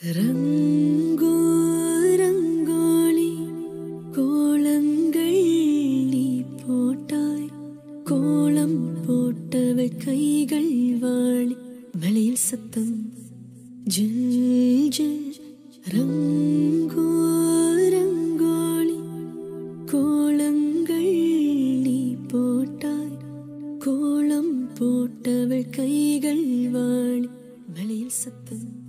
ரங்கோ ரங்கோலி கோலங்கள் நீ போட்டாய், கோலம் போட்டவள் கைகள் வாழி, மலையில் சத்தம் ஜில் ஜில். ரங்கோ ரங்கோலி கோலங்கள் நீ போட்டாய், கோலம் போட்டவள் கைகள் வாழி, மலையில் சத்தம்